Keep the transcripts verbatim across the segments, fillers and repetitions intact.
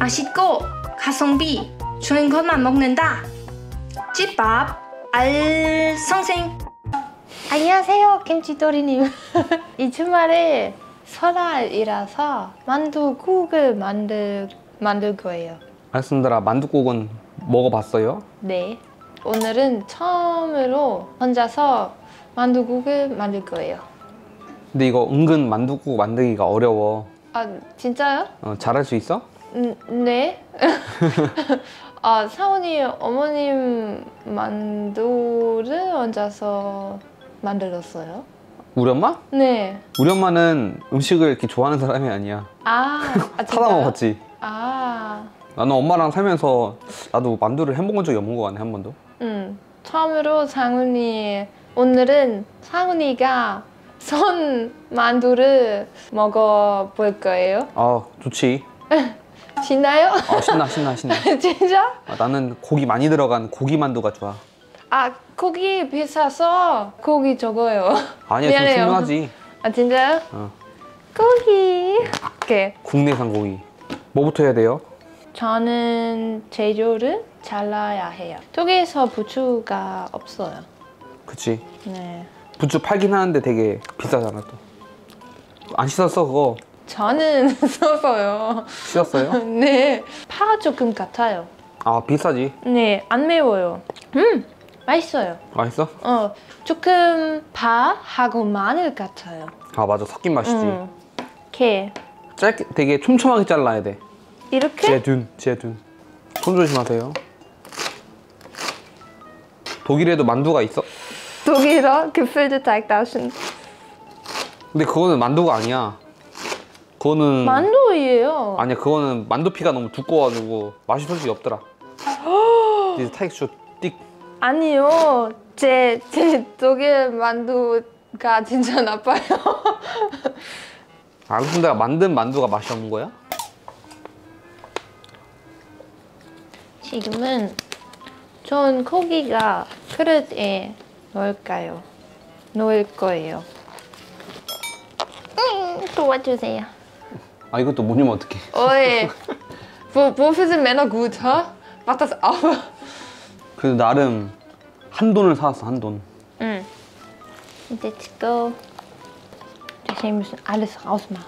맛있고 가성비 좋은 것만 먹는다. 집밥 알선생. 안녕하세요, 김치도리님. 이 주말에 설날이라서 만두국을 만들, 만들 거예요. 알겠습니다. 만두국은 먹어봤어요? 네. 오늘은 처음으로 혼자서 만두국을 만들 거예요. 근데 이거 은근 만두국 만들기가 어려워. 아, 진짜요? 어, 잘할 수 있어? 음, 네. 아, 사원이 어머님 만두를 혼자서 만들었어요? 우리 엄마? 네. 우리 엄마는 음식을 이렇게 좋아하는 사람이 아니야. 아, 아 사다 먹었지. 아. 나는 엄마랑 살면서 나도 만두를 해먹은 적이 없는 거 같네, 한 번도. 음, 처음으로 상훈이, 오늘은 상훈이가 손 만두를 먹어볼 거예요. 아, 좋지. 신나요? 아, 신나, 신나, 신나. 진짜? 아, 나는 고기 많이 들어간 고기 만두가 좋아. 아, 고기 비싸서 고기 적어요. 아니야, 좀 미안해요. 충분하지. 아, 진짜요? 어. 고기. 오케이. 국내산 고기. 뭐부터 해야 돼요? 저는 재료를 잘라야 해요. 독일에서 부추가 없어요. 그치. 네. 부추 팔긴 하는데 되게 비싸잖아, 또. 안 씻었어, 그거? 저는 써서요. 씻었어요? 네. 파 조금 같아요. 아, 비싸지. 네, 안 매워요. 음, 맛있어요. 맛있어? 어, 조금 파하고 마늘 같아요. 아, 맞아. 섞인 맛이지. 음. 이렇게 짧게, 되게 촘촘하게 잘라야 돼. 이렇게? 제둔, 제둔. 손 조심하세요. 독일에도 만두가 있어? 독일어 gefüllte Teigtaschen. 근데 그거는 만두가 아니야. 그거는 만두예요. 아니야. 그거는 만두피가 너무 두꺼워가지고 맛이 솔직히 없더라. Diese Teigstück dick. 아니요, 제, 제 독일 만두가 진짜 나빠요. 아, 그럼 내가 만든 만두가 맛이 없는 거야? 지금은 전 고기가 그릇에 넣을까요? 넣을 거예요. 음, 도와주세요. 아, 이것도 못 넣으면 어떡해. Oi, wo, wofür sind Männer gut, hä? Mach das auch. 그래도 나름 한 돈을 사왔어, 한 돈. 응. Let's go. Wir müssen alles rausmachen.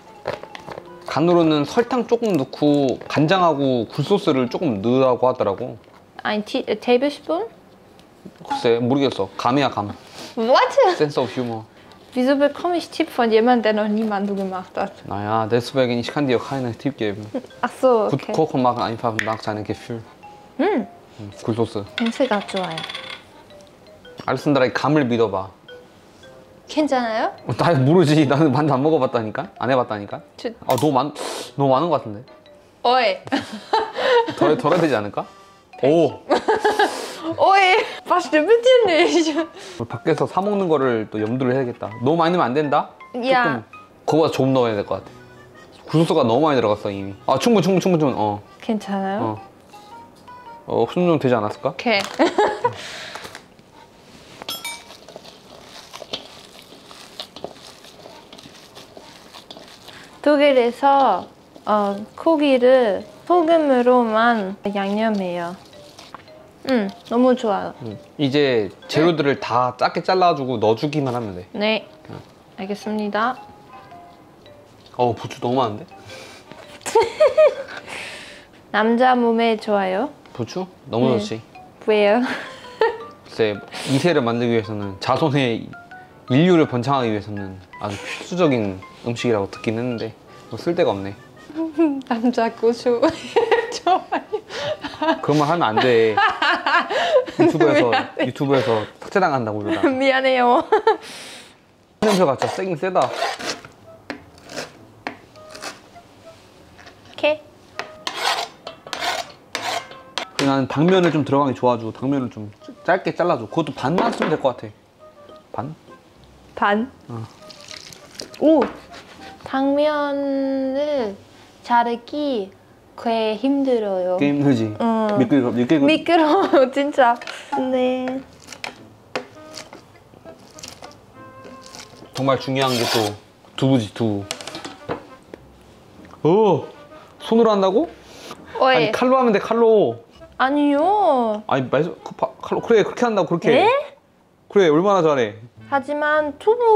간으로는 설탕 조금 넣고 간장하고 굴소스를 조금 넣으라고 하더라고. Ein T äh, Tablespoon? 글쎄, 모르겠어. 감이야, 감. What? Sense of humor. Wieso bekomme ich Tipp von jemandem, der noch nie Mandu gemacht hat? Naja, deswegen, ich kann dir auch keinen Tipp geben. Ach so, Gut okay. kochen machen einfach nach seinem Gefühl. 음, 음, 굴소스. 냄새가 좋아요. 알렉산드라의 감을 믿어봐. 괜찮아요? 어, 나 모르지. 나는 만두 안 먹어봤다니까? 안 해봤다니까? 저... 아, 너무 많, 너무 많은 것 같은데? Oi. 덜, 덜 해야 되지 않을까? 오! Oi, was stimmt mit dir nicht? 밖에서 사 먹는 거를 또 염두를 해야겠다. 너무 많이 넣으면 안 된다? 야. 조금 그거보다 좀 넣어야 될 것 같아. 굴소스가 너무 많이 들어갔어, 이미. 아, 충분, 충분, 충분, 충분. 어. 괜찮아요? 어. 어, 그 정도 되지 않았을까? 오케이. 독일에서 어, 고기를 소금으로만 양념해요. 음, 너무 좋아요. 응. 이제 재료들을 다 작게 잘라주고 넣어주기만 하면 돼. 네, 알겠습니다. 어, 부추 너무 많은데? 남자 몸에 좋아요? 부추? 너무 네. 좋지. 왜요? 글쎄, 이 세를 만들기 위해서는, 자손의 인류를 번창하기 위해서는 아주 필수적인 음식이라고 듣긴 했는데 뭐 쓸데가 없네. 남자 고수 좋아요. 그런 말 하면 안 돼. 유튜브에서 유튜브에서 삭제당한다고 그러다. 미안해요. 냄새가 진짜 세긴 세다. 오케이. 나는 당면을 좀 들어가는 게 좋아가지고 당면을 좀 짧게 잘라줘. 그것도 반만 쓰면 될 것 같아. 반? 반? 어. 오! 당면을 자르기 꽤 힘들어요. 꽤 힘들지. 응. 미끌, 미끌. 미끄러워, 진짜. 네. 정말 중요한 게 또 두부지, 두부. 오! 손으로 한다고? 어이. 아니 칼로 하면 돼 칼로. 아니요. 아니 말씀 그, 파- 칼로 그래 그렇게 한다고 그렇게. 네? 그래 얼마나 잘해. 하지만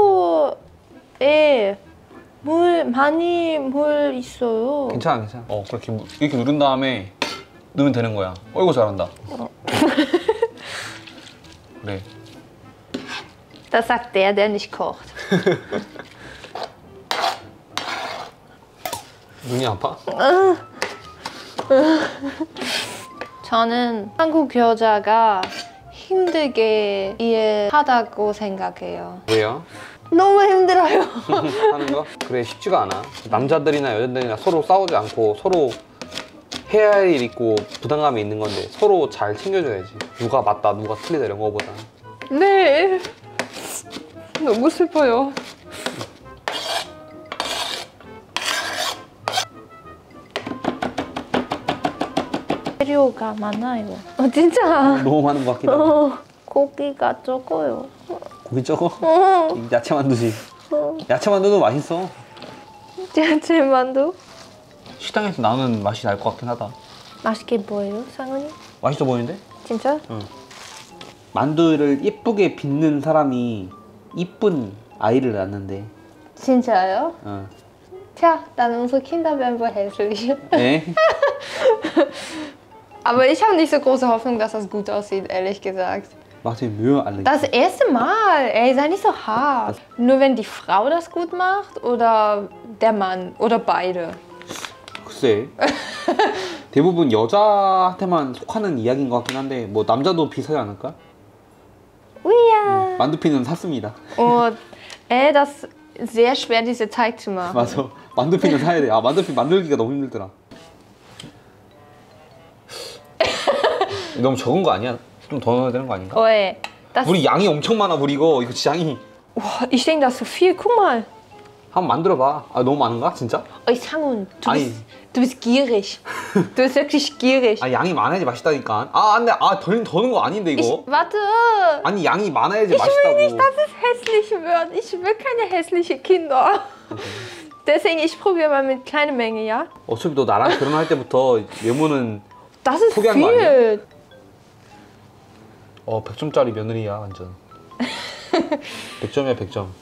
투보에 물 많이 물 있어요. 괜찮아 괜찮아. 어 그렇게 무- 이렇게 누른 다음에 넣으면 되는 거야. 어이구 잘한다. 그래. Das sagt der, der nicht kocht. 눈이 아파? 저는 한국 여자가 힘들게 일하다고 생각해요. 왜요? 너무 힘들어요. 하는 거? 그래 쉽지가 않아. 남자들이나 여자들이나 서로 싸우지 않고 서로 해야 할 일 있고 부담감이 있는 건데 서로 잘 챙겨줘야지. 누가 맞다 누가 틀리다 이런 거보다. 네. 너무 슬퍼요. 재료가 많아요. 어, 진짜. 너무 많은 것 같기도 하고. 어, 고기가 적어요. 고기 적어? 어, 야채 만두지. 어. 야채 만두도 맛있어. 야채 만두? 식당에서 나오는 맛이 날 것 같긴 하다. 맛있게 보여요, 상은이? 맛있어 보이는데? 진짜? 만두를 예쁘게 빚는 사람이 이쁜 아이를 낳는데. 진짜요? 어. Tja, dann unsere Kinder werden wohl hässlich. 네? Aber ich habe nicht so große Hoffnung, dass das gut aussieht, ehrlich gesagt. Mach dir Mühe, Alex. Das erste Mal, ey, sei nicht so hart. Nur wenn die Frau das gut macht oder der Mann oder beide. 글쎄. 대부분 여자한테만 속하는 이야기인 것 같긴 한데 뭐 남자도 비슷하지 않을까? Uja. 만두피는 샀습니다. Und ey, das ist sehr schwer, diese Teig zu machen. 맞아. 만두피는 사야 돼. 아 만두피 만들기가 너무 힘들더라. 너무 적은 거 아니야? 좀 더 넣어야 되는 거 아닌가? Oi, das. 우리 양이 엄청 많아 우리 이거. 이거 진짜 양이. Boah, ich denke, das ist zu viel. Guck mal. 한번 만들어봐. 아 너무 많은가? 진짜? Oi, Sangun, du Ei. bist, du bist gierig. Du bist wirklich gierig. 아 양이 많아야지 맛있다니까. 아 안돼. 아더 더는 거 아닌데 Ich, 이거. warte. 아니 양이 많아야지 Ich will nicht, 맛있다고. dass es hässlich wird. Ich will keine hässlichen Kinder. Deswegen, ich probiere mal mit kleiner Menge, ja? 어차피 너 나랑 결혼할 때부터 외모는 Das ist 포기한 거 아니야? viel. 어 백 점짜리 며느리야 완전. 백 점이야 백 점.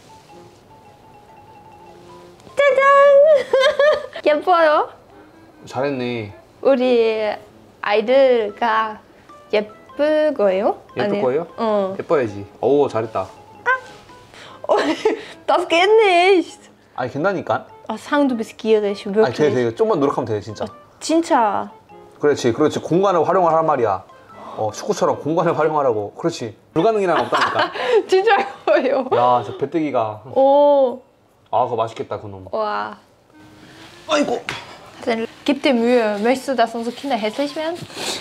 짜잔! 예뻐요? 잘했네. 우리 아이들가 예쁠 거예요? 예쁠 아니요? 거예요? 어. 예뻐야지. 오 잘했다. Das geht nicht. 아니 된다니까. Oh, Sang, du bist gierig, 아니 wirklich. 돼, 돼. 좀만 노력하면 돼 진짜. 진짜. 그렇지 그렇지. 공간을 활용하란 말이야. 어 축구처럼 공간을 활용하라고. 그렇지. 불가능이란 없다니까. 진짜요? 야 진짜 배때기가. Oh, 아 그거 맛있겠다 그놈. wow. 아이고. Gib dir Mühe. Möchtest du, dass unsere Kinder hässlich werden?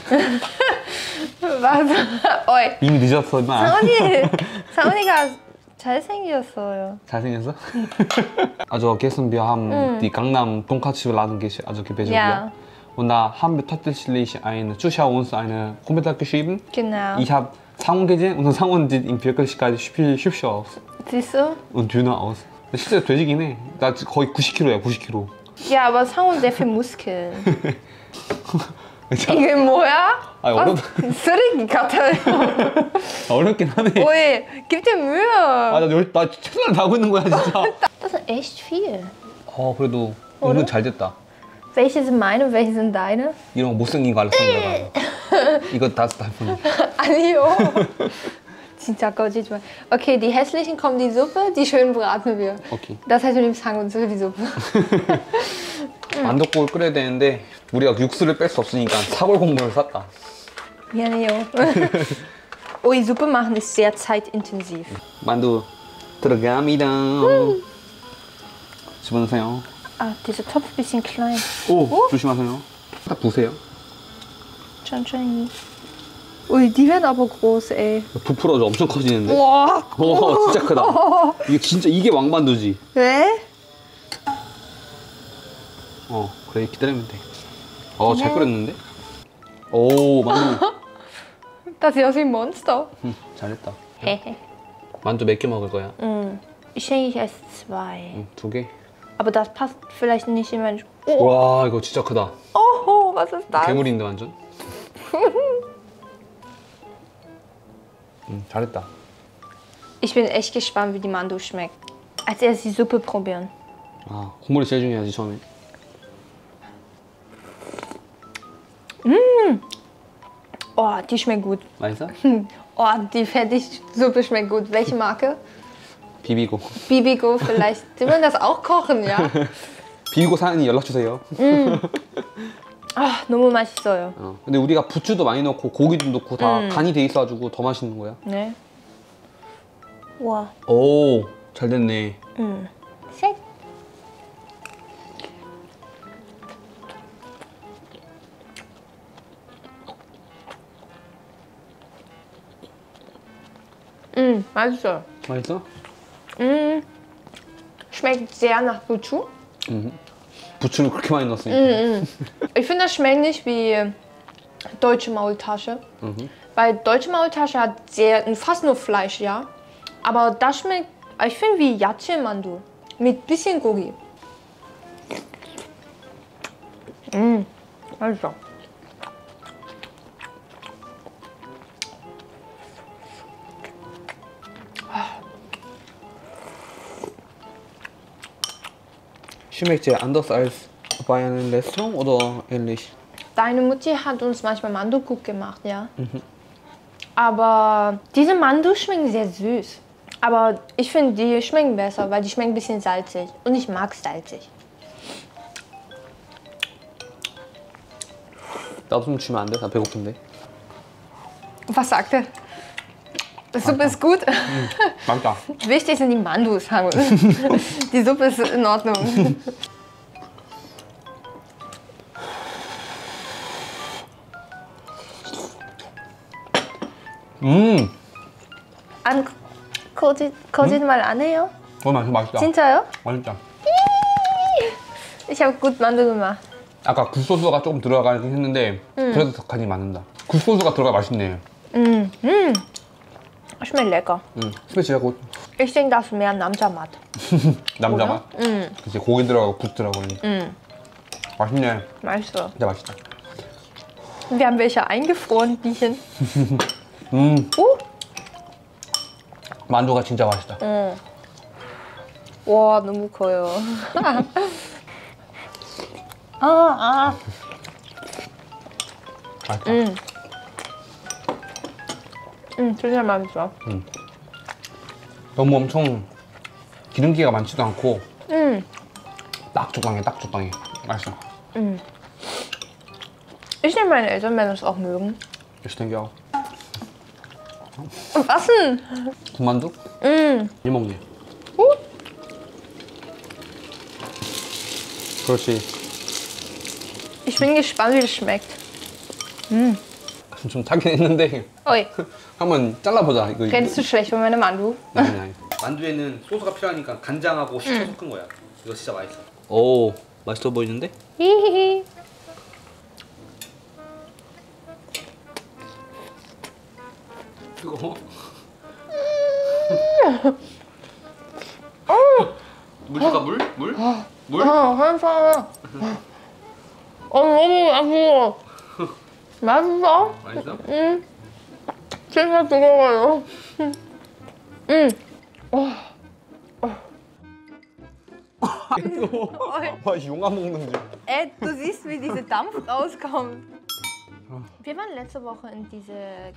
Was? Oi. 이미 늦었어 임마. 상훈이, 상훈이가 잘생겼어요. 잘생겼어? Also gestern wir haben die Gangnam Tonkatsu-Laden gesch- also besucht. Ja. Und da haben wir tatsächlich einen Zuschauer uns einen Kommentar geschrieben. Genau. Ich habe 상훈 gesehen und 상훈 sieht in Wirklichkeit viel hübscher aus Siehst du? und dünner aus. 실제로 돼지긴 해. 나 거의 구십 킬로야 구십 킬로. Ja, aber Sangun sehr viel Muskeln. 자, 이게 뭐야? 아니, 어렵, 쓰레기 같아요. 어렵긴 하네. 오이, gib dir Mühe. 아, 나, 열- 나 최선을 다하고 있는 거야 진짜. Das ist echt viel. 어 그래도 오늘 잘 됐다. Welche sind meine und welche sind deine? 이런 거 못생긴 거 알렉산드라가. 이거 다 스타일뿐. 아니요. 진짜 거짓말. Okay, die hässlichen kommen die Suppe, die schönen braten wir. 오케이. Das heißt, du nimmst Hang und so die Suppe. 만둣국을 끓여야 되는데 우리가 육수를 뺄 수 없으니까 사골 국물을 샀다. 미안해요. Ui, Suppe machen ist sehr zeitintensiv. 만두 들어갑니다. 집어넣으세요. Ah, dieser Topf ist ein bisschen klein. 오, 조심하세요. 딱 부세요. 천천히. Ui, die werden aber groß, ey. 부풀어져 엄청 커지는데. Boah. 오, 진짜 크다. 이게 진짜 이게 왕만두지. 왜? 어, 그래 기다리면 돼. 어, 잘 끓였는데? 오, 만두. Das ist ja wie ein Monster. 응, 잘했다. Hehe. 만두 몇 개 먹을 거야? Ich denke, ich esse zwei. 응, 두 개. Aber das passt vielleicht nicht in mein... 와, 이거 진짜 크다. Oh, Oh, was ist das? 괴물인데 완전. 음, 잘했다. Ich bin echt gespannt, wie die Mandu schmeckt. Als erst die Suppe probieren. 아, 국물이 제일 중요하지 처음에. Oh, die schmeckt gut. 맛있어? Oh, die Fertigsuppe schmeckt gut. Welche Marke? 비비고. Bibigo vielleicht. Die wollen das auch kochen, ja? 비비고 사장님 연락 주세요. 아, 너무 맛있어요. 어, 근데 우리가 부추도 많이 넣고 고기도 넣고 다 간이 돼 있어가지고 더 맛있는 거야. 네. 와. 오, 잘 됐네. 음. 색. 음, 맛있어요. 맛있어? 음, schmeckt sehr nach Buchu. 음. 부추를 그렇게 많이 넣었으니까. Mm, mm. Ich finde, das schmeckt nicht wie deutsche Maultasche. Mhm. Weil deutsche Maultasche hat sehr, fast nur Fleisch, ja. Aber das schmeckt, ich finde, wie Yache-Mandu. Mit bisschen Gogi. Mm, 맛있어. Schmeckt ja anders als bei einem Restaurant oder ähnlich? Deine Mutti hat uns manchmal Mandu-Cook gemacht, ja. Mhm. Aber diese Mandu schmecken sehr süß. Aber ich finde, die schmecken besser, weil die schmecken ein bisschen salzig. Und ich mag salzig. 나도 좀 주면 안 돼? 나 배고픈데. Was sagt er? Die Suppe ist gut. 음, 맛있다. Wichtig sind die Mandus, Hangus. Die Suppe ist in Ordnung. 음, 안 거짓 거짓말 안 해요? 어, 맛있어, 맛있다. 진짜요? 맛있다. Ich habe gut Mandu gemacht. 아까 굴소스가 조금 들어가긴 했는데 그래도 더 간이 맞는다. 굴소스가 들어가 맛있네. Mm, mm. Schmeckt lecker. 음, 스페셜 고 Ich denke, das ist mehr Namja-Mat. 남자 맛. Mm, 그치, 고기 들어가고 굴 들어가고. mm. 맛있네. 맛있어. 진짜 맛있다. Wir haben welche eingefroren, Biechen. 음, Uh. 만두가 진짜 맛있다. 어. 와, 너무 커요. 아, 아. 맛있다. 음. 음, 진짜 맛있어. 너무 엄청 기름기가 많지도 않고 음. 딱 적당해, 딱 적당해. 맛있어. 음. Ich nehme meine Eltern, wenn das auch mögen. Ich denke auch. Was denn? 군만두? 음. 이 먹네. 어? 그렇지. Ich bin gespannt, wie das schmeckt. 좀 타긴 했는데 Oi, 한번 잘라보자. 이거. redest du schlecht von meinem Mandu? 아니 아니. 만두에는 소스가 필요하니까 간장하고 식초 섞은 거야. 이거 진짜 맛있어. 오, 맛있어 보이는데? Hihihi. 뜨거워. 물 줄까 물? 물? 물? 어, 한번. 어, 너무 맛있어. 맛있어? 맛있어? 응. 진짜 뜨거워요. 응. 와, 용암 먹는 줄. Ey, du siehst, wie dieser Dampf rauskommt. Wir waren letzte Woche in diese...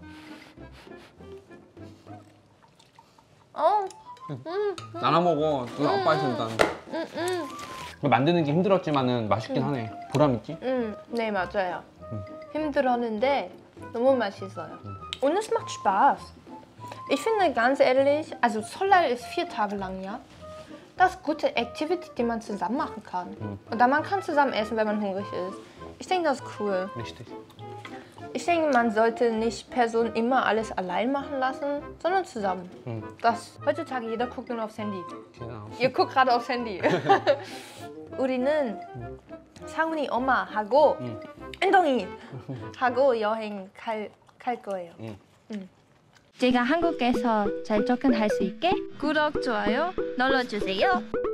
Oh. 나눠 먹어. 너 아빠 있어 일단. 응, 응. 만드는 게 힘들었지만은 맛있긴 하네. 보람 있지? 응, 네, 맞아요. 힘들었는데 너무 맛있어요. Und es macht Spaß. Ich finde ganz ehrlich, also Solal ist vier Tage lang, ja. Das ist gute Activity, die man zusammen machen kann. Und dann man kann zusammen essen, wenn man hungrig ist. Ich denke, das ist cool. Richtig. Ich denke, man sollte nicht Personen immer alles allein machen lassen, sondern zusammen. 응. Das, heutzutage jeder guckt nur aufs Handy. 그냥. Ihr guckt gerade aufs Handy. 우리는 상훈이 엄마하고 은동이 하고 여행 갈, 갈 거예요. 응. 응. 제가 한국에서 잘 접근할 수 있게 구독, 좋아요 눌러주세요.